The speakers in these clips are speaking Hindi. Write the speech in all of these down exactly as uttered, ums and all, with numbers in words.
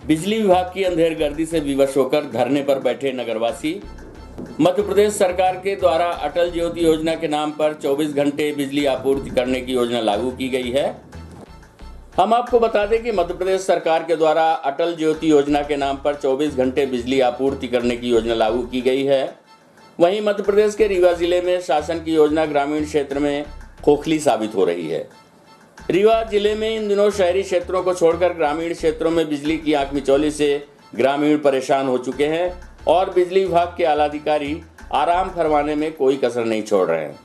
बिजली विभाग की अंधेरगर्दी से विवश होकर धरने पर बैठे नगरवासी। मध्य प्रदेश सरकार के द्वारा अटल ज्योति योजना के नाम पर चौबीस घंटे बिजली आपूर्ति करने की योजना लागू की गई है। हम आपको बता दें कि मध्य प्रदेश सरकार के द्वारा अटल ज्योति योजना के नाम पर चौबीस घंटे बिजली आपूर्ति करने की योजना लागू की गई है। वहीं मध्य प्रदेश के रीवा जिले में शासन की योजना ग्रामीण क्षेत्र में खोखली साबित हो रही है। रीवा जिले में इन दिनों शहरी क्षेत्रों को छोड़कर ग्रामीण क्षेत्रों में बिजली की आंख मिचौली से ग्रामीण परेशान हो चुके हैं और बिजली विभाग के आला अधिकारी आराम फरमाने में कोई कसर नहीं छोड़ रहे हैं।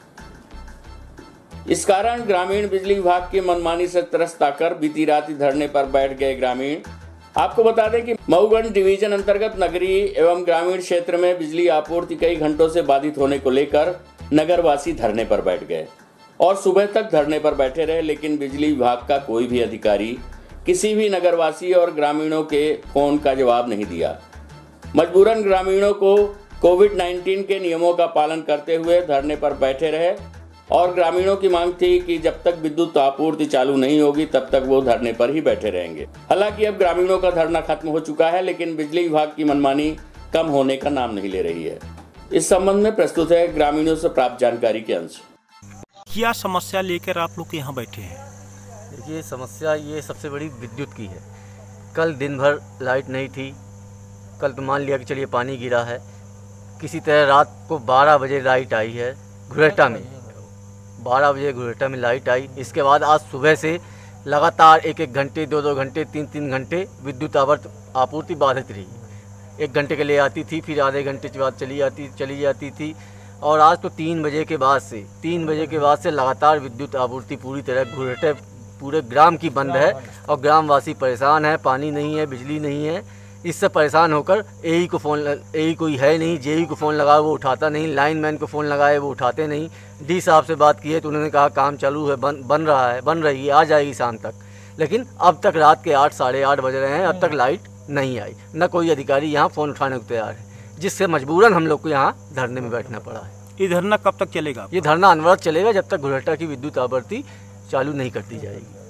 इस कारण ग्रामीण बिजली विभाग की मनमानी से त्रस्त आकर बीती रात धरने पर बैठ गए ग्रामीण। आपको बता दें कि मऊगंज डिवीजन अंतर्गत नगरीय एवं ग्रामीण क्षेत्र में बिजली आपूर्ति कई घंटों से बाधित होने को लेकर नगरवासी धरने पर बैठ गए और सुबह तक धरने पर बैठे रहे, लेकिन बिजली विभाग का कोई भी अधिकारी किसी भी नगरवासी और ग्रामीणों के फोन का जवाब नहीं दिया। मजबूरन ग्रामीणों को कोविड उन्नीस के नियमों का पालन करते हुए धरने पर बैठे रहे और ग्रामीणों की मांग थी कि जब तक विद्युत आपूर्ति चालू नहीं होगी तब तक वो धरने पर ही बैठे रहेंगे। हालांकि अब ग्रामीणों का धरना खत्म हो चुका है, लेकिन बिजली विभाग की मनमानी कम होने का नाम नहीं ले रही है। इस संबंध में प्रस्तुत है ग्रामीणों से प्राप्त जानकारी के अंश। क्या समस्या लेकर आप लोग यहाँ बैठे हैं? देखिए, समस्या ये सबसे बड़ी विद्युत की है। कल दिन भर लाइट नहीं थी। कल तो मान लिया कि चलिए पानी गिरा है, किसी तरह रात को बारह बजे लाइट आई है घुरेटा में, बारह बजे घुरेटा में लाइट आई। इसके बाद आज सुबह से लगातार एक एक घंटे, दो दो घंटे, तीन तीन घंटे विद्युत आपूर्ति बाधित रही। एक घंटे के लिए आती थी, फिर आधे घंटे के बाद चली आती चली जाती थी और आज तो तीन बजे के बाद से तीन बजे के बाद से लगातार विद्युत आपूर्ति पूरी तरह घुरेटे पूरे ग्राम की बंद है और ग्रामवासी परेशान है। पानी नहीं है, बिजली नहीं है। इससे परेशान होकर एई को फ़ोन एई कोई है नहीं, जेई को फ़ोन लगाए वो उठाता नहीं, लाइनमैन को फ़ोन लगाए वो उठाते नहीं। डी साहब से बात की है तो उन्होंने कहा काम चालू है, बन बन रहा है बन रही है, आ जाएगी शाम तक। लेकिन अब तक रात के आठ साढ़े आठ बज रहे हैं, अब तक लाइट नहीं आई, न कोई अधिकारी यहाँ फ़ोन उठाने को तैयार है, जिससे मजबूरन हम लोग को यहाँ धरने में बैठना पड़ा है। ये धरना कब तक चलेगा? ये धरना अनवरत चलेगा जब तक घुरेटा की विद्युत आपूर्ति चालू नहीं कर दी जाएगी।